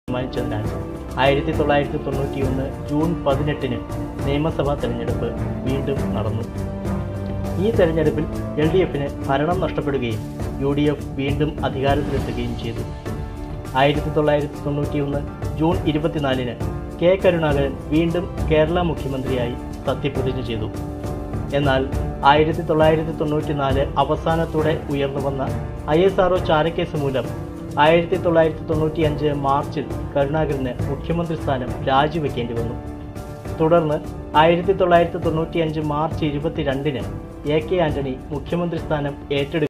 തീരുമാനിച്ചതിനാൽ 1991 June 18 നിയമസഭാ തെരഞ്ഞെടുപ്പ് വീണ്ടും നടന്നു. ഈ തെരഞ്ഞെടുപ്പിൽ LDFന് ഭരണം നഷ്ടപ്പെടുകയും UDF വീണ്ടും അധികാരത്തിലെത്തുകയും ചെയ്തു. 1991 ജൂൺ 24 കെ. കരുണാകരൻ വീണ്ടും കേരള മുഖ്യമന്ത്രിയായി സത്യപ്രതിജ്ഞ ചെയ്തു. എന്നാൽ 1994 അവസാനത്തോടെ ഉയർന്നുവന്ന ISRO ചാരക്കേസ് മൂലം 1995 മാർച്ചിൽ കരുണാകരന് മുഖ്യമന്ത്രി സ്ഥാനം രാജിവെക്കേണ്ടി വന്നു. തുടർന്ന് 1995 മാർച്ച് 22 A. K. ആന്റണി മുഖ്യമന്ത്രി സ്ഥാനം ഏറ്റെടുത്തു.